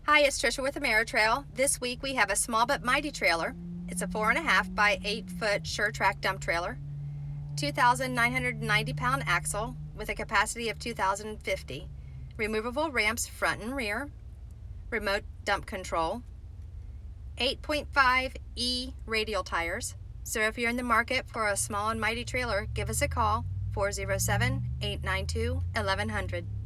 Hi, it's Trisha with Ameritrail. This week we have a small but mighty trailer. It's a 4.5 by 8 foot Sure-Trac dump trailer, 2,990 pound axle with a capacity of 2,050, removable ramps front and rear, remote dump control, 8.5E radial tires. So if you're in the market for a small and mighty trailer, give us a call, 407-892-1100.